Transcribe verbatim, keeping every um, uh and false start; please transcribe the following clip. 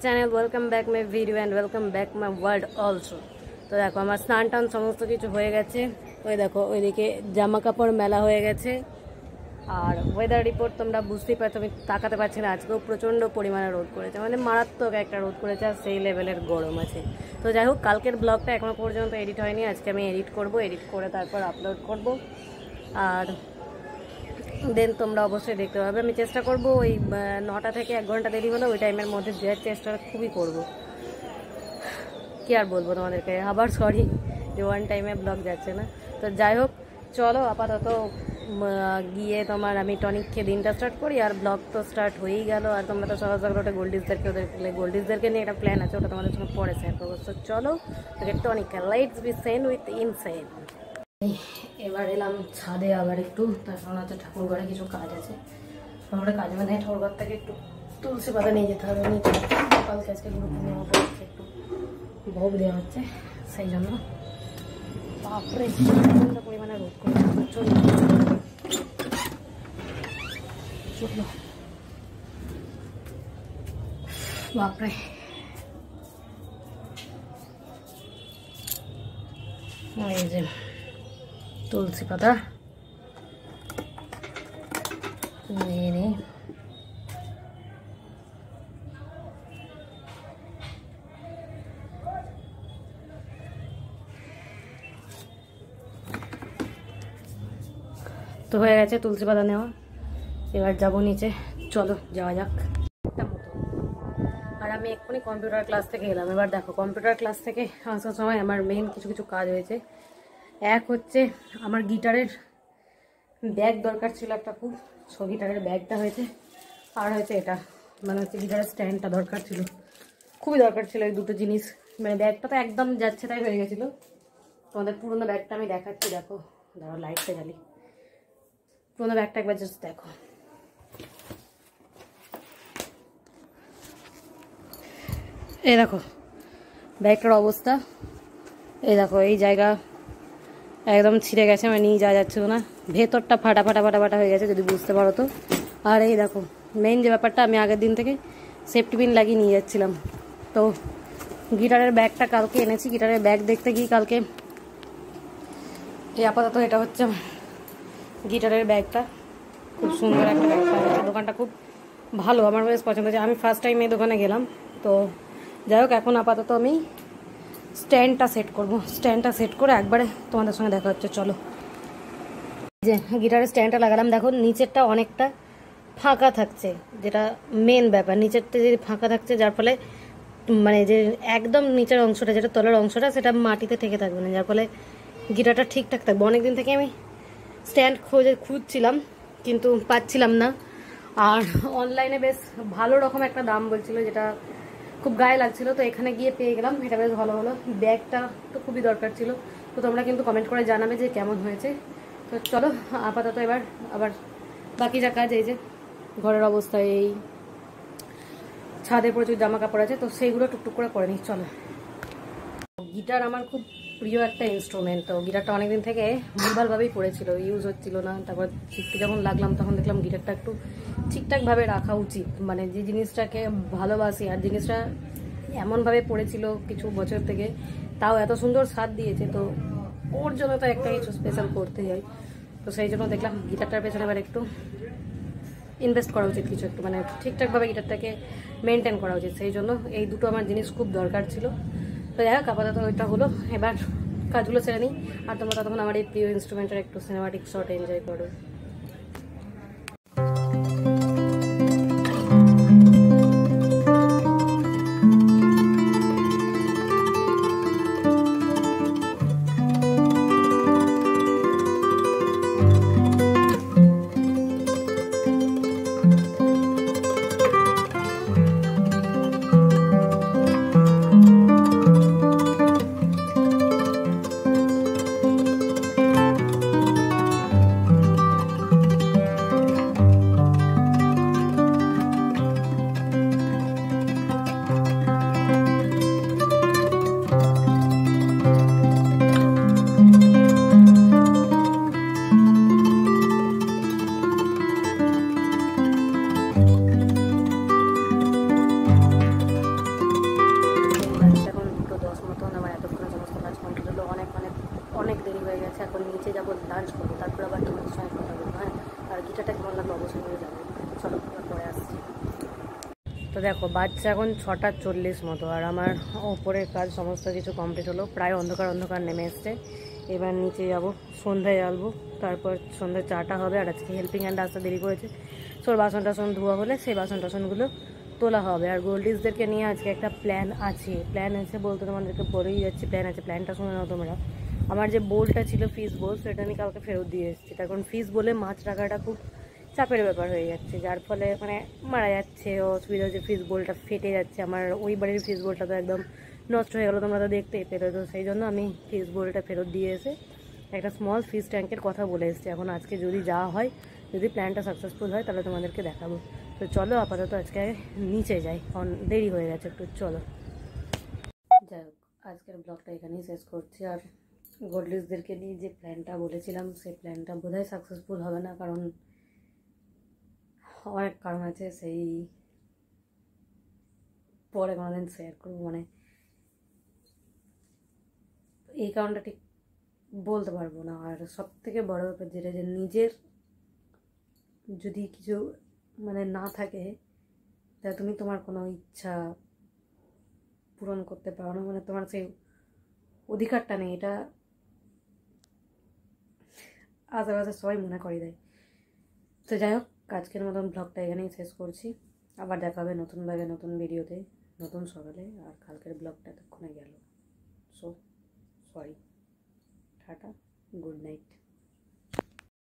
Channel, welcome back my video and welcome back my world also. তো দেখো আমার স্নান টান সমস্ত কিছু হয়ে গেছে। ওই দেখো ওইদিকে জামা কাপড় মেলা হয়ে গেছে। আর ওয়েদার রিপোর্ট তোমরা বুঝতেই পারছো, আমি তাকাতে পারছি না। আজকেও প্রচণ্ড পরিমাণে রোদ করেছে, মানে মারাত্মক একটা রোদ করেছে, আর সেই লেভেলের গরম আছে। তো যাই হোক, কালকের ব্লগটা এখনও পর্যন্ত এডিট হয়নি, আজকে আমি এডিট করব, এডিট করে তারপর আপলোড করব। আর দেন তোমরা অবশ্যই দেখতে পাবে। আমি চেষ্টা করব ওই নটা থেকে এক ঘন্টা দেরি হলে ওই টাইমের মধ্যে দেওয়ার চেষ্টা খুবই করব। কি আর বলবো তোমাদেরকে, আবার সরি যে ওয়ান টাইমে ব্লগ যাচ্ছে না। তো যাই হোক, চলো আপাতত গিয়ে তোমার আমি টনিক খেয়ে দিনটা স্টার্ট করি। আর ব্লগ তো স্টার্ট হয়েই গেল। আর তোমরা তো সকাল সকাল ওটা গোল্ডিসদেরকে ওদের গোল্ডিসদেরকে নিয়ে একটা প্ল্যান আছে, ওটা তোমাদের সঙ্গে পরে শেয়ার করবো। তো চলো tonic lights be seen with inside. এবার এলাম ছাদে আবার একটু, তার কারণ হচ্ছে ঠাকুর ঘরে কিছু কাজ আছে। আমরা কাজ মানে ঠাকুর ঘর থেকে একটু তুলসী পাতা নিয়ে যেতে হবে। নিচে কালকে আজকে গুরু পূর্ণিমা পড়ছে, একটু ভোগ দেওয়া হচ্ছে, সেই জন্য বাপরে প্রচণ্ড পরিমাণে রোদ করে প্রচণ্ড বাপরে। এই যে তুলসী পাতা নিয়ে নিই। তো হয়ে গেছে তুলসী পাতা নেওয়া, এবার যাবো নিচে। চলো যাওয়া যাক। আর আমি এক্ষুনি কম্পিউটার ক্লাস থেকে এলাম। এবার দেখো কম্পিউটার ক্লাস থেকে আসার সময় আমার মেইন কিছু কিছু কাজ হয়েছে। এক হচ্ছে আমার গিটারের ব্যাগ দরকার ছিল একটা খুব, সো গিটারের ব্যাগটা হয়েছে। আর হয়েছে এটা মানে হচ্ছে গিটারের স্ট্যান্ডটা দরকার ছিল, খুবই দরকার ছিল এই দুটো জিনিস। মানে ব্যাগটা তো একদম যাচ্ছে তাই হয়ে গেছিলো। তোমাদের পুরোনো ব্যাগটা আমি দেখাচ্ছি, দেখো ধরো লাইটটা জ্বালি। পুরোনো ব্যাগটা একবার জাস্ট দেখো। এই দেখো ব্যাগটার অবস্থা, এই দেখো এই জায়গা একদম ছিঁড়ে গেছে, মানে নিয়ে যাওয়া যাচ্ছিল না। ভেতরটা ফাটা ফাটা ফাটা ফাটা হয়ে গেছে যদি বুঝতে পারো তো। আর এই দেখো মেইন যে ব্যাপারটা, আমি আগের দিন থেকে সেফটি পিন লাগিয়ে নিয়ে যাচ্ছিলাম। তো গিটারের ব্যাগটা কালকে এনেছি। গিটারের ব্যাগ দেখতে গিয়ে কালকে এই আপাতত এটা হচ্ছে গিটারের ব্যাগটা, খুব সুন্দর একটা ব্যাগ পাওয়া গেছে। দোকানটা খুব ভালো, আমার বেশ পছন্দ হয়েছে। আমি ফার্স্ট টাইম এই দোকানে গেলাম। তো যাই হোক, এখন আপাতত আমি স্ট্যান্ডটা সেট করব। স্ট্যান্ডটা সেট করে একবারে তোমাদের সঙ্গে দেখা হচ্ছে। চলো, যে গিটারের স্ট্যান্ডটা লাগালাম, দেখো নিচেরটা অনেকটা ফাঁকা থাকছে, যেটা মেন ব্যাপার। নিচেরটা যদি ফাঁকা থাকছে, যার ফলে মানে যে একদম নিচের অংশটা, যেটা তলের অংশটা, সেটা মাটিতে ঠেকে থাকবে না, যার ফলে গিটারটা ঠিকঠাক থাকবে। অনেকদিন থেকে আমি স্ট্যান্ড খুঁজে খুঁজছিলাম কিন্তু পাচ্ছিলাম না। আর অনলাইনে বেশ ভালো রকম একটা দাম বলছিল, যেটা খুব গায়ে লাগছিল। তো এখানে গিয়ে পেয়ে গেলাম, এটা বেশ ভালো হলো। ব্যাগটা তো খুবই দরকার ছিল। তো তোমরা কিন্তু কমেন্ট করে জানাবে যে কেমন হয়েছে। তো চলো আপাতত এবার আবার বাকি যা কাজ, এই যে ঘরের অবস্থা, এই ছাদে প্রচুর জামা কাপড় আছে, তো সেইগুলো টুকটুক করে করে নিই। চলো, গিটার আমার খুব প্রিয় একটা ইনস্ট্রুমেন্ট। তো গিটারটা অনেকদিন থেকে ভুলভালভাবেই পড়েছিল, ইউজ হচ্ছিল না। তারপর শিখতে যখন লাগলাম তখন দেখলাম গিটারটা একটু ঠিকঠাকভাবে রাখা উচিত। মানে যে জিনিসটাকে ভালোবাসি, আর জিনিসটা এমনভাবে পড়েছিল কিছু বছর থেকে, তাও এত সুন্দর স্বাদ দিয়েছে। তো ওর জন্য তো একটা কিছু স্পেশাল করতে যাই। তো সেই জন্য দেখলাম গিটারটার পেছনে এবার একটু ইনভেস্ট করা উচিত, কিছু একটু মানে ঠিকঠাকভাবে গিটারটাকে মেনটেন করা উচিত। সেই জন্য এই দুটো আমার জিনিস খুব দরকার ছিল। তো যাই হোক, আপাতত ওইটা হলো। এবার কাজগুলো ছেড়ে নিই, আর তোমরা ততক্ষণ আমার এই প্রিয় ইনস্ট্রুমেন্টের একটু সিনেমাটিক শট এনজয় করো। দেখো বাচ্চা এখন ছটা চল্লিশ মতো, আর আমার ওপরের কাজ সমস্ত কিছু কমপ্লিট হলো, প্রায় অন্ধকার অন্ধকার নেমে এসছে। এবার নিচে যাব, সন্ধ্যায় জ্বালবো, তারপর সন্ধ্যায় চাটা হবে। আর আজকে হেল্পিং হ্যান্ড আসতে দেরি করেছে, সোর বাসন টাসন ধোয়া হলে সেই বাসন টাসনগুলো তোলা হবে। আর গোল্ডিসদেরকে নিয়ে আজকে একটা প্ল্যান আছে, প্ল্যান আছে বলতে তোমাদেরকে বলেই যাচ্ছি, প্ল্যান আছে। প্ল্যানটা শুনে নাও তোমরা। আমার যে বোলটা ছিল ফিস বোল, সেটা আমি কালকে ফেরত দিয়ে এসেছি। তার কারণ ফিস বলে মাছ রাখাটা খুব চাপের ব্যাপার হয়ে যাচ্ছে, যার ফলে মানে মারা যাচ্ছে, অসুবিধা হচ্ছে, ফিস বোলটা ফেটে যাচ্ছে। আমার ওই বাড়ির ফিস বোলটা তো একদম নষ্ট হয়ে গেলো, তোমরা তো দেখতেই পেলে। তো সেই জন্য আমি ফিস বোলটা ফেরত দিয়ে এসে একটা স্মল ফিস ট্যাঙ্কের কথা বলে এসেছি। এখন আজকে যদি যাওয়া হয়, যদি প্ল্যানটা সাকসেসফুল হয়, তাহলে তোমাদেরকে দেখাবো। তো চলো আপাতত আজকে নিচে যাই, কারণ দেরি হয়ে গেছে একটু। চলো যাই হোক, আজকের ব্লগটা এখানেই শেষ করছি। আর গোল্ডিসদেরকে নিয়ে যে প্ল্যানটা বলেছিলাম, সেই প্ল্যানটা বোধহয় সাকসেসফুল হবে না, কারণ অনেক কারণ আছে, সেই পরে কোনোদিন শেয়ার করবো। মানে এই কারণটা ঠিক বলতে পারবো না। আর সব থেকে বড় ব্যাপার যেটা, যে নিজের যদি কিছু মানে না থাকে, তাহলে তুমি তোমার কোনো ইচ্ছা পূরণ করতে পারো না, মানে তোমার সেই অধিকারটা নেই। এটা আশেপাশে সবাই মনে করে দেয়। তো যাই হোক, আজকের মতন ব্লগটা এখানেই শেষ করছি। আবার দেখা হবে নতুনভাবে নতুন ভিডিওতে নতুন সকালে। আর কালকের ব্লগটা এতক্ষণে গেল, so sorry, tata, good night.